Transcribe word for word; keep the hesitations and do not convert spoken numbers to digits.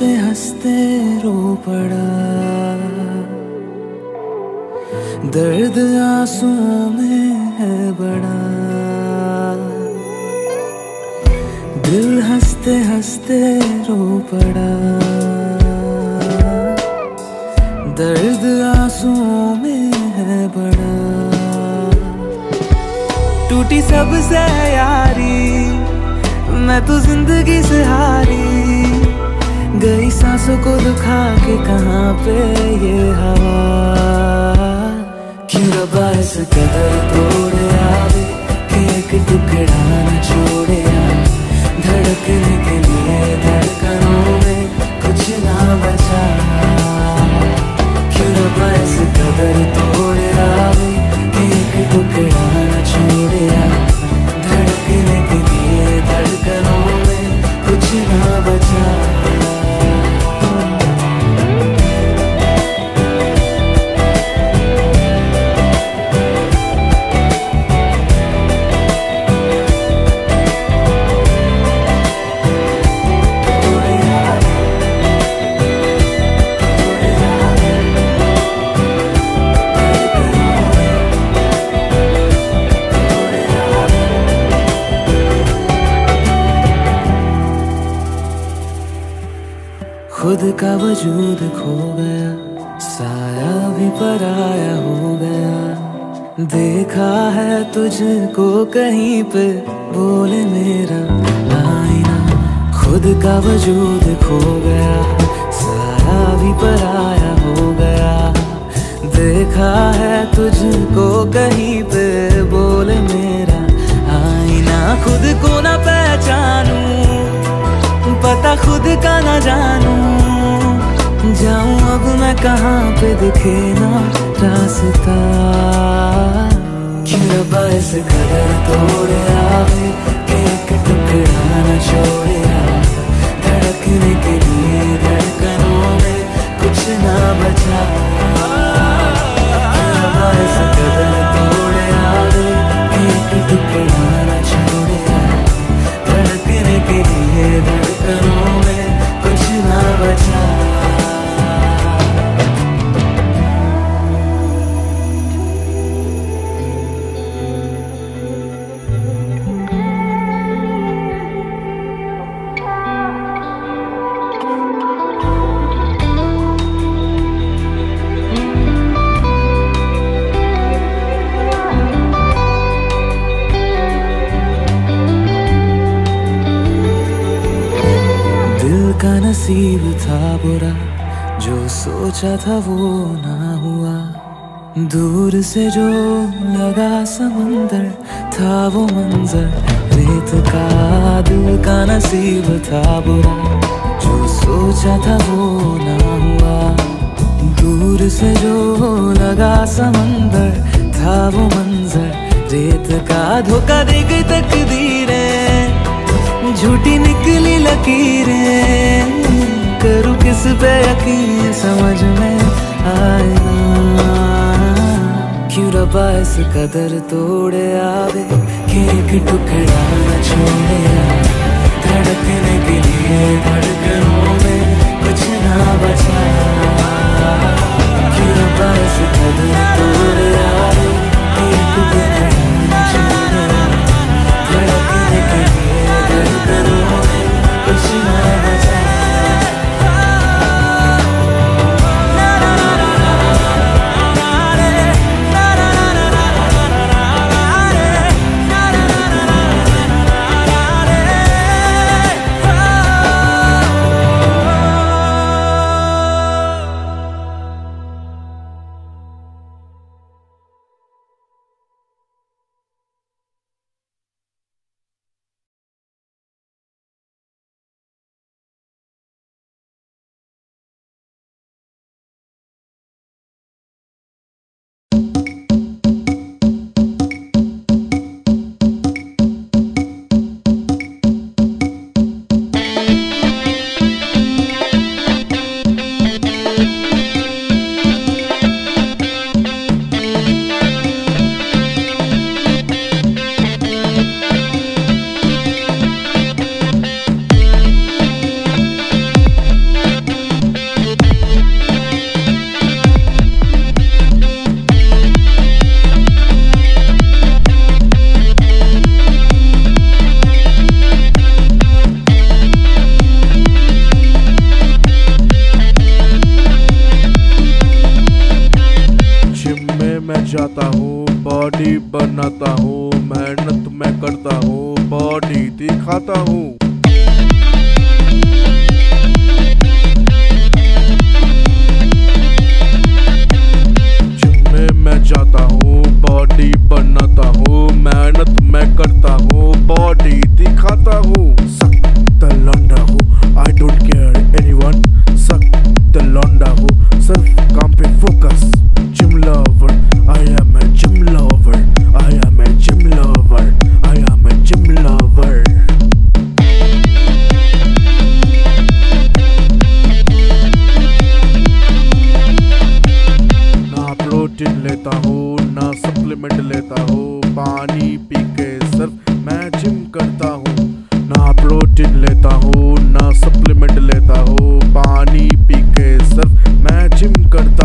हंसते हंसते रो पड़ा, दर्द आंसुओं में है बड़ा। दिल हंसते हंसते रो पड़ा, दर्द आंसुओं में है बड़ा। टूटी सबसे यारी, मैं तो जिंदगी से हारी, गई सांसों को दुखा के कहाँ पे ये हवा। क्यों रब्बा इस कदर तोड़े आवे कि एक टुकड़ा न छोड़े आ। धड़कने के लिए धड़कनों में कुछ ना बचा। क्यों रब्बा इस कदर तोड़े आवे कि एक टुकड़ा न छोड़े आ। धड़कने के लिए धड़कनों में कुछ ना बचा। खुद का वजूद खो गया, साया भी पराया हो गया। देखा है तुझको कहीं पे, बोले मेरा आईना। खुद का वजूद खो गया, साया भी पराया हो गया। देखा है तुझको कहीं पे, बोले मेरा आईना। खुद को ना पहचानूं, पता खुद का ना जानूं, जाऊं अब मैं कहाँ पे दिखे ना रास्ता। क्यों रब्बा इस कदर तोड़े आवे कि एक टुकड़ा न छोड़े आ। धड़कने के लिए धड़कनों में कुछ ना बचा। क्यों रब्बा इस कदर तोड़े आवे कि एक टुकड़ा न छोड़े आ। धड़कने के लिए धड़कनों में कुछ ना बचा। का नसीब था बुरा, जो सोचा था वो ना हुआ। दूर से जो लगा समंदर, था वो मंजर रेत का। दिल का नसीब था बुरा, जो सोचा था वो ना हुआ। दूर से जो लगा समंदर, था वो मंजर रेत का। धोखा दे गई तकदीरें, झूठी निकली लकीरें। करूँ किस पे यकीन, समझ में आए ना। क्यों रब्बा इस कदर तोड़े आवे कि एक टुकड़ा न छोड़े आ। धड़कने के लिए धड़कनों में कुछ ना बचा। क्यों रब्बा इस कदर तोड़े आवे कि एक टुकड़ा न छोड़े आ। धड़कने के लिए धड़कनों में कुछ ना बचा। जाता हूँ, बॉडी बनाता हूँ, मेहनत मैं करता हूँ, बॉडी दिखाता हूँ। जिम में मैं जाता हूँ, बॉडी बनाता हूँ, मेहनत मैं करता हूँ, बॉडी दिखाता हूँ। सख्त लौंडा हूँ, आई डोंट केयर एनीवन, सख्त लौंडा हूँ, सिर्फ काम पे focus. Gym lover, I am a gym lover, I am a gym lover, I am a gym lover. ना प्रोटीन लेता हूँ, ना सप्लीमेंट लेता हूँ, पानी पी के सिर्फ मैं जिम करता हूँ। ना प्रोटीन लेता हूँ, ना सप्लीमेंट लेता हूँ, पानी पी के सिर्फ मैं जिम करता